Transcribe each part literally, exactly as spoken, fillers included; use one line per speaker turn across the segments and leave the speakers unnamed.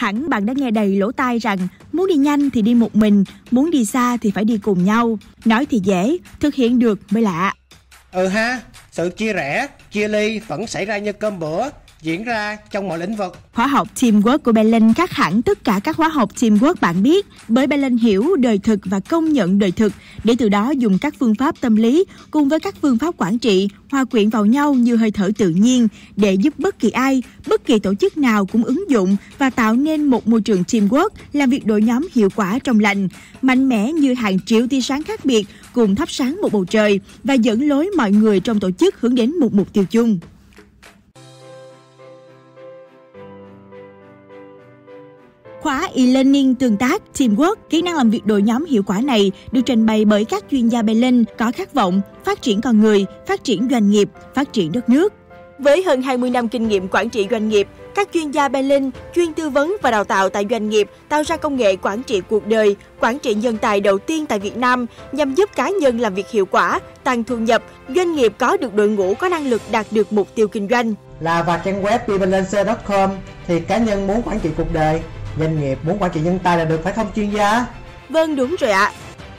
Hẳn bạn đã nghe đầy lỗ tai rằng muốn đi nhanh thì đi một mình, muốn đi xa thì phải đi cùng nhau. Nói thì dễ, thực hiện được mới lạ.
Ừ ha, sự chia rẽ, chia ly vẫn xảy ra như cơm bữa, diễn ra trong mọi lĩnh vực.
Khóa học Teamwork của Belen khác hẳn tất cả các khóa học Teamwork bạn biết, bởi Belen hiểu đời thực và công nhận đời thực, để từ đó dùng các phương pháp tâm lý cùng với các phương pháp quản trị hòa quyện vào nhau như hơi thở tự nhiên để giúp bất kỳ ai, bất kỳ tổ chức nào cũng ứng dụng và tạo nên một môi trường Teamwork làm việc đội nhóm hiệu quả trong lành, mạnh mẽ như hàng triệu tia sáng khác biệt cùng thắp sáng một bầu trời và dẫn lối mọi người trong tổ chức hướng đến một mục tiêu chung. Khóa e-learning tương tác Teamwork, kỹ năng làm việc đội nhóm hiệu quả này được trình bày bởi các chuyên gia Belen có khát vọng phát triển con người, phát triển doanh nghiệp, phát triển đất nước. Với hơn hai mươi năm kinh nghiệm quản trị doanh nghiệp, các chuyên gia Belen chuyên tư vấn và đào tạo tại doanh nghiệp tạo ra công nghệ quản trị cuộc đời, quản trị nhân tài đầu tiên tại Việt Nam nhằm giúp cá nhân làm việc hiệu quả, tăng thu nhập, doanh nghiệp có được đội ngũ có năng lực đạt được mục tiêu kinh doanh.
Là vào trang web bebalancer chấm com thì cá nhân muốn quản trị cuộc đời, doanh nghiệp muốn quản trị nhân tài là được phải không chuyên gia?
Vâng, đúng rồi ạ.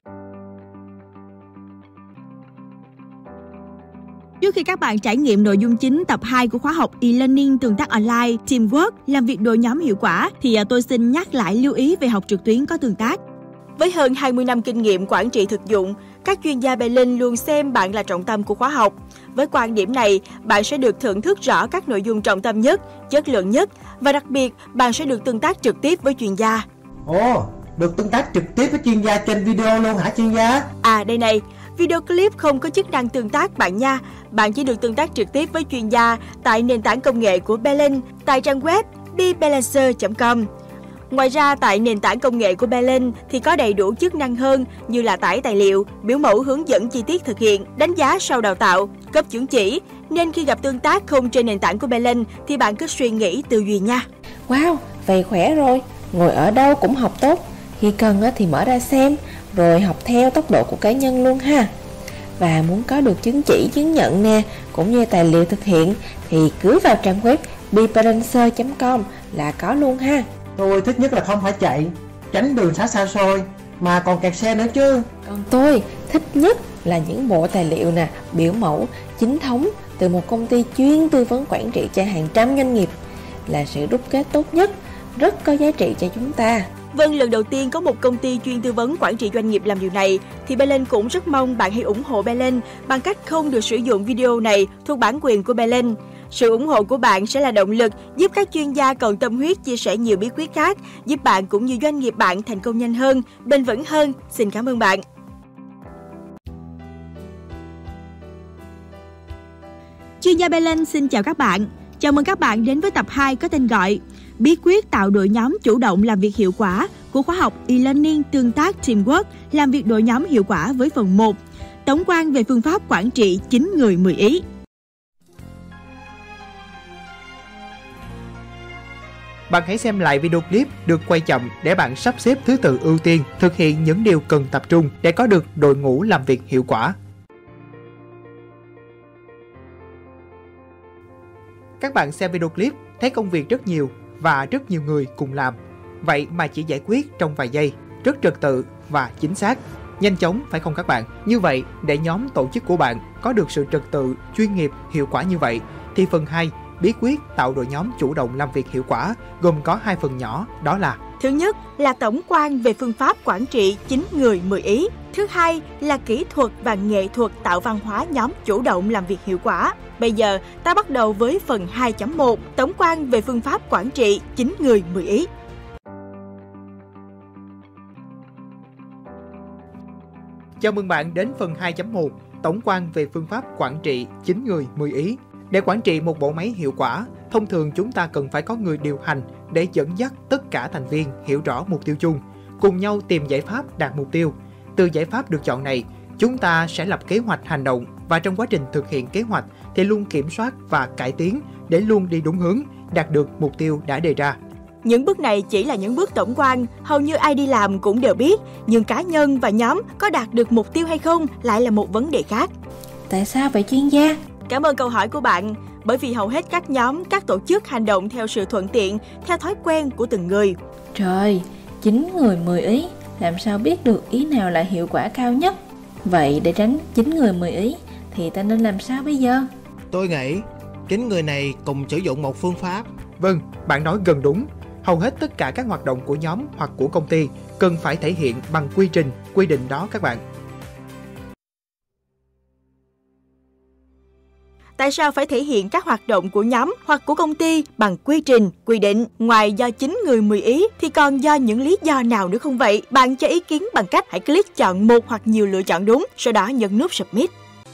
Trước khi các bạn trải nghiệm nội dung chính tập hai của khóa học e-learning tương tác online Teamwork làm việc đội nhóm hiệu quả thì tôi xin nhắc lại lưu ý về học trực tuyến có tương tác. Với hơn hai mươi năm kinh nghiệm quản trị thực dụng, các chuyên gia Belen luôn xem bạn là trọng tâm của khóa học. Với quan điểm này, bạn sẽ được thưởng thức rõ các nội dung trọng tâm nhất, chất lượng nhất và đặc biệt bạn sẽ được tương tác trực tiếp với chuyên gia.
Ồ, được tương tác trực tiếp với chuyên gia trên video luôn hả chuyên gia?
À đây này, video clip không có chức năng tương tác bạn nha. Bạn chỉ được tương tác trực tiếp với chuyên gia tại nền tảng công nghệ của Belen tại trang web bebalancer chấm com. Ngoài ra, tại nền tảng công nghệ của Belen thì có đầy đủ chức năng hơn như là tải tài liệu, biểu mẫu hướng dẫn chi tiết thực hiện, đánh giá sau đào tạo, cấp chứng chỉ. Nên khi gặp tương tác không trên nền tảng của Belen thì bạn cứ suy nghĩ tư duy nha.
Wow, vậy khỏe rồi, ngồi ở đâu cũng học tốt, khi cần thì mở ra xem, rồi học theo tốc độ của cá nhân luôn ha. Và muốn có được chứng chỉ, chứng nhận nè, cũng như tài liệu thực hiện thì cứ vào trang web bebalancer chấm com là có luôn ha.
Tôi thích nhất là không phải chạy, tránh đường xá xa xôi, mà còn kẹt xe nữa chứ.
Còn tôi thích nhất là những bộ tài liệu nè, biểu mẫu, chính thống từ một công ty chuyên tư vấn quản trị cho hàng trăm doanh nghiệp, là sự đúc kết tốt nhất, rất có giá trị cho chúng ta.
Vâng, lần đầu tiên có một công ty chuyên tư vấn quản trị doanh nghiệp làm điều này, thì Belen cũng rất mong bạn hãy ủng hộ Belen bằng cách không được sử dụng video này thuộc bản quyền của Belen. Sự ủng hộ của bạn sẽ là động lực giúp các chuyên gia còn tâm huyết chia sẻ nhiều bí quyết khác, giúp bạn cũng như doanh nghiệp bạn thành công nhanh hơn, bền vững hơn. Xin cảm ơn bạn. Chuyên gia Belen xin chào các bạn. Chào mừng các bạn đến với tập hai có tên gọi Bí quyết tạo đội nhóm chủ động làm việc hiệu quả của khóa học e-learning tương tác Teamwork làm việc đội nhóm hiệu quả với phần một. Tổng quan về phương pháp quản trị chín người mười ý.
Bạn hãy xem lại video clip được quay chậm để bạn sắp xếp thứ tự ưu tiên, thực hiện những điều cần tập trung để có được đội ngũ làm việc hiệu quả. Các bạn xem video clip thấy công việc rất nhiều và rất nhiều người cùng làm. Vậy mà chỉ giải quyết trong vài giây, rất trật tự và chính xác. Nhanh chóng phải không các bạn? Như vậy, để nhóm tổ chức của bạn có được sự trật tự, chuyên nghiệp, hiệu quả như vậy, thì phần hai, bí quyết tạo đội nhóm chủ động làm việc hiệu quả, gồm có hai phần nhỏ, đó là:
thứ nhất là tổng quan về phương pháp quản trị chín người mười ý. Thứ hai là kỹ thuật và nghệ thuật tạo văn hóa nhóm chủ động làm việc hiệu quả. Bây giờ ta bắt đầu với phần hai chấm một, tổng quan về phương pháp quản trị chín người mười ý.
Chào mừng bạn đến phần hai chấm một, tổng quan về phương pháp quản trị chín người mười ý. Để quản trị một bộ máy hiệu quả, thông thường chúng ta cần phải có người điều hành để dẫn dắt tất cả thành viên hiểu rõ mục tiêu chung, cùng nhau tìm giải pháp đạt mục tiêu. Từ giải pháp được chọn này, chúng ta sẽ lập kế hoạch hành động và trong quá trình thực hiện kế hoạch thì luôn kiểm soát và cải tiến để luôn đi đúng hướng, đạt được mục tiêu đã đề ra.
Những bước này chỉ là những bước tổng quan, hầu như ai đi làm cũng đều biết, nhưng cá nhân và nhóm có đạt được mục tiêu hay không lại là một vấn đề khác.
Tại sao vậy chuyên gia?
Cảm ơn câu hỏi của bạn. Bởi vì hầu hết các nhóm, các tổ chức hành động theo sự thuận tiện, theo thói quen của từng người.
Trời, chín người mười ý, làm sao biết được ý nào là hiệu quả cao nhất? Vậy để tránh chín người mười ý thì ta nên làm sao bây giờ?
Tôi nghĩ chín người này cùng sử dụng một phương pháp.
Vâng, bạn nói gần đúng. Hầu hết tất cả các hoạt động của nhóm hoặc của công ty cần phải thể hiện bằng quy trình, quy định đó các bạn.
Tại sao phải thể hiện các hoạt động của nhóm hoặc của công ty bằng quy trình, quy định? Ngoài do chín người mười ý thì còn do những lý do nào nữa không vậy? Bạn cho ý kiến bằng cách hãy click chọn một hoặc nhiều lựa chọn đúng, sau đó nhấn nút Submit.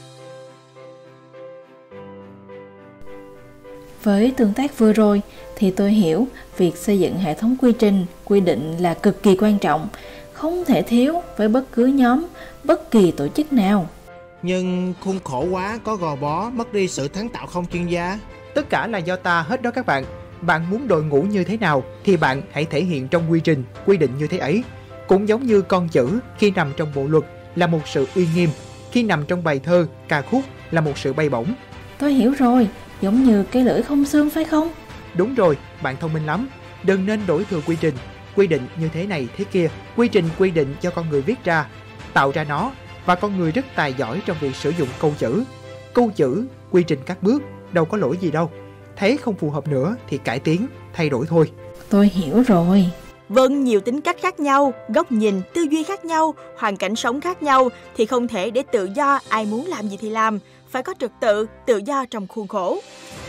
Với tương tác vừa rồi thì tôi hiểu việc xây dựng hệ thống quy trình, quy định là cực kỳ quan trọng, không thể thiếu với bất cứ nhóm, bất kỳ tổ chức nào.
Nhưng khuôn khổ quá, có gò bó, mất đi sự sáng tạo không chuyên gia.
Tất cả là do ta hết đó các bạn. Bạn muốn đội ngũ như thế nào thì bạn hãy thể hiện trong quy trình, quy định như thế ấy. Cũng giống như con chữ khi nằm trong bộ luật là một sự uy nghiêm, khi nằm trong bài thơ, ca khúc là một sự bay bổng.
Tôi hiểu rồi, giống như cái lưỡi không xương phải không?
Đúng rồi, bạn thông minh lắm. Đừng nên đổi thừa quy trình, quy định như thế này thế kia. Quy trình quy định cho con người viết ra, tạo ra nó. Và con người rất tài giỏi trong việc sử dụng câu chữ. Câu chữ, quy trình các bước, đâu có lỗi gì đâu. Thấy không phù hợp nữa thì cải tiến, thay đổi thôi.
Tôi hiểu rồi.
Vâng, nhiều tính cách khác nhau, góc nhìn, tư duy khác nhau, hoàn cảnh sống khác nhau thì không thể để tự do ai muốn làm gì thì làm. Phải có trật tự, tự do trong khuôn khổ.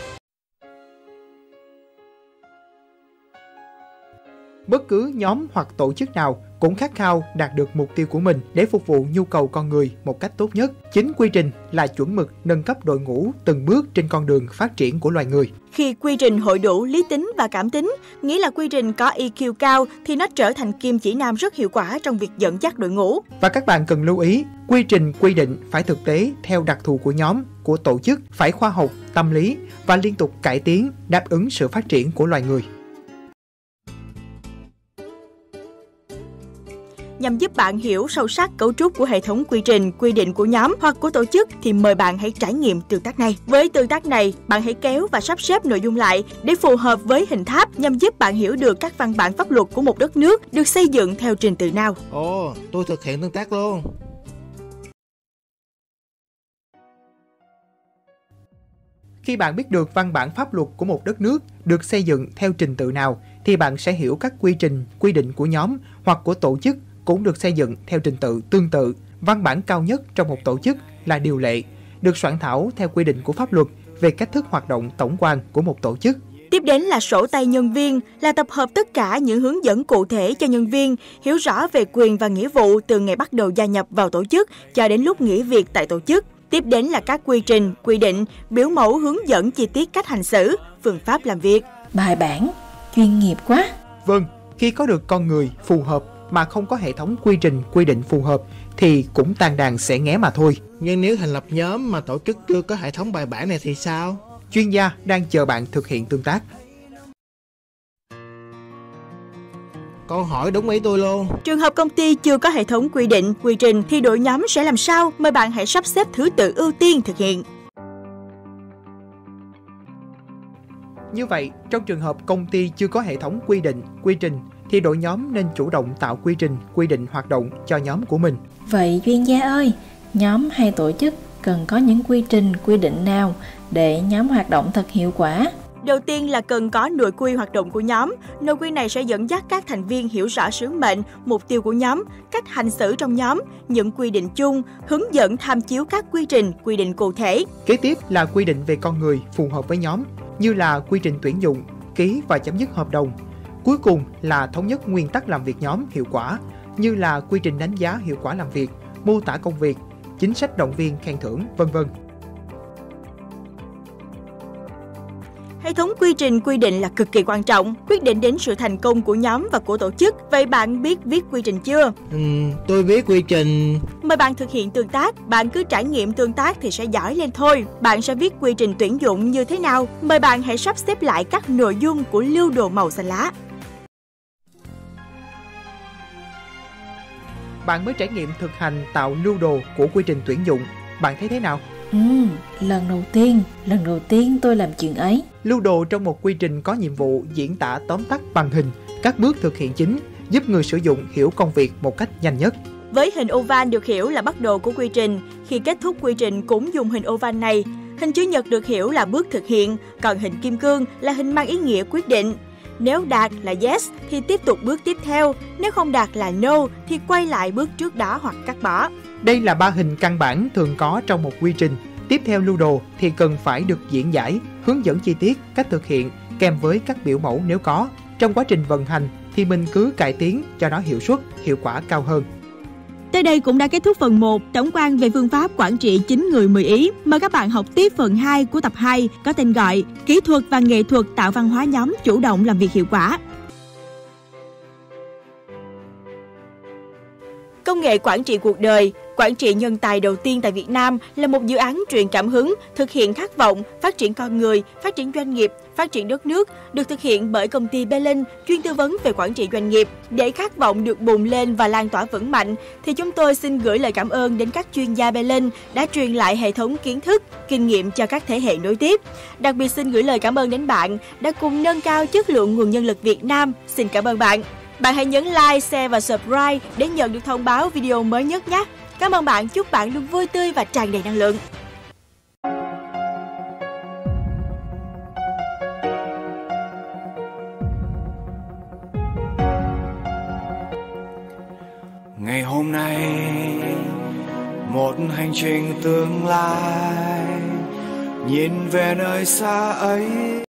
Bất cứ nhóm hoặc tổ chức nào cũng khát khao đạt được mục tiêu của mình để phục vụ nhu cầu con người một cách tốt nhất. Chính quy trình là chuẩn mực nâng cấp đội ngũ từng bước trên con đường phát triển của loài người.
Khi quy trình hội đủ lý tính và cảm tính, nghĩa là quy trình có E Q cao thì nó trở thành kim chỉ nam rất hiệu quả trong việc dẫn dắt đội ngũ.
Và các bạn cần lưu ý, quy trình quy định phải thực tế theo đặc thù của nhóm, của tổ chức, phải khoa học, tâm lý và liên tục cải tiến đáp ứng sự phát triển của loài người.
Nhằm giúp bạn hiểu sâu sắc cấu trúc của hệ thống quy trình, quy định của nhóm hoặc của tổ chức thì mời bạn hãy trải nghiệm tương tác này. Với tương tác này, bạn hãy kéo và sắp xếp nội dung lại để phù hợp với hình tháp nhằm giúp bạn hiểu được các văn bản pháp luật của một đất nước được xây dựng theo trình tự nào.
Ồ, tôi thực hiện tương tác luôn.
Khi bạn biết được văn bản pháp luật của một đất nước được xây dựng theo trình tự nào thì bạn sẽ hiểu các quy trình, quy định của nhóm hoặc của tổ chức cũng được xây dựng theo trình tự tương tự. Văn bản cao nhất trong một tổ chức là điều lệ, được soạn thảo theo quy định của pháp luật về cách thức hoạt động tổng quan của một tổ chức.
Tiếp đến là sổ tay nhân viên, là tập hợp tất cả những hướng dẫn cụ thể cho nhân viên hiểu rõ về quyền và nghĩa vụ từ ngày bắt đầu gia nhập vào tổ chức cho đến lúc nghỉ việc tại tổ chức. Tiếp đến là các quy trình, quy định, biểu mẫu hướng dẫn chi tiết cách hành xử, phương pháp làm việc.
Bài bản, chuyên nghiệp quá.
Vâng, khi có được con người phù hợp mà không có hệ thống quy trình, quy định phù hợp thì cũng tan đàn xẻ nghé mà thôi.
Nhưng nếu thành lập nhóm mà tổ chức chưa có hệ thống bài bản này thì sao?
Chuyên gia đang chờ bạn thực hiện tương tác.
Câu hỏi đúng ý tôi luôn.
Trường hợp công ty chưa có hệ thống quy định, quy trình thì đội nhóm sẽ làm sao? Mời bạn hãy sắp xếp thứ tự ưu tiên thực hiện.
Như vậy, trong trường hợp công ty chưa có hệ thống quy định, quy trình thì đội nhóm nên chủ động tạo quy trình, quy định hoạt động cho nhóm của mình.
Vậy chuyên gia ơi, nhóm hay tổ chức cần có những quy trình, quy định nào để nhóm hoạt động thật hiệu quả?
Đầu tiên là cần có nội quy hoạt động của nhóm. Nội quy này sẽ dẫn dắt các thành viên hiểu rõ sứ mệnh, mục tiêu của nhóm, cách hành xử trong nhóm, những quy định chung, hướng dẫn tham chiếu các quy trình, quy định cụ thể.
Kế tiếp là quy định về con người phù hợp với nhóm, như là quy trình tuyển dụng, ký và chấm dứt hợp đồng. Cuối cùng là thống nhất nguyên tắc làm việc nhóm hiệu quả, như là quy trình đánh giá hiệu quả làm việc, mô tả công việc, chính sách động viên khen thưởng, vân vân.
Hệ thống quy trình quy định là cực kỳ quan trọng, quyết định đến sự thành công của nhóm và của tổ chức. Vậy bạn biết viết quy trình chưa?
Ừ, tôi biết quy trình.
Mời bạn thực hiện tương tác, bạn cứ trải nghiệm tương tác thì sẽ giỏi lên thôi. Bạn sẽ viết quy trình tuyển dụng như thế nào? Mời bạn hãy sắp xếp lại các nội dung của lưu đồ màu xanh lá.
Bạn mới trải nghiệm thực hành tạo lưu đồ của quy trình tuyển dụng. Bạn thấy thế nào?
Ừ, lần đầu tiên, lần đầu tiên tôi làm chuyện ấy.
Lưu đồ trong một quy trình có nhiệm vụ diễn tả tóm tắt bằng hình các bước thực hiện chính, giúp người sử dụng hiểu công việc một cách nhanh nhất.
Với hình oval được hiểu là bắt đầu của quy trình, khi kết thúc quy trình cũng dùng hình oval này. Hình chữ nhật được hiểu là bước thực hiện, còn hình kim cương là hình mang ý nghĩa quyết định. Nếu đạt là yes thì tiếp tục bước tiếp theo, nếu không đạt là no thì quay lại bước trước đó hoặc cắt bỏ.
Đây là ba hình căn bản thường có trong một quy trình. Tiếp theo lưu đồ thì cần phải được diễn giải, hướng dẫn chi tiết cách thực hiện kèm với các biểu mẫu nếu có. Trong quá trình vận hành thì mình cứ cải tiến cho nó hiệu suất, hiệu quả cao hơn.
Tới đây cũng đã kết thúc phần một, tổng quan về phương pháp quản trị chín người mười ý. Mời các bạn học tiếp phần hai của tập hai có tên gọi Kỹ thuật và nghệ thuật tạo văn hóa nhóm chủ động làm việc hiệu quả. Công nghệ quản trị cuộc đời, quản trị nhân tài đầu tiên tại Việt Nam là một dự án truyền cảm hứng, thực hiện khát vọng, phát triển con người, phát triển doanh nghiệp, phát triển đất nước, được thực hiện bởi công ty Belin, chuyên tư vấn về quản trị doanh nghiệp. Để khát vọng được bùng lên và lan tỏa vững mạnh, thì chúng tôi xin gửi lời cảm ơn đến các chuyên gia Belin đã truyền lại hệ thống kiến thức, kinh nghiệm cho các thế hệ nối tiếp. Đặc biệt xin gửi lời cảm ơn đến bạn đã cùng nâng cao chất lượng nguồn nhân lực Việt Nam. Xin cảm ơn bạn. Bạn hãy nhấn like, share và subscribe để nhận được thông báo video mới nhất nhé. Cảm ơn bạn, chúc bạn luôn vui tươi và tràn đầy năng lượng.
Ngày hôm nay, một hành trình tương lai, nhìn về nơi xa ấy.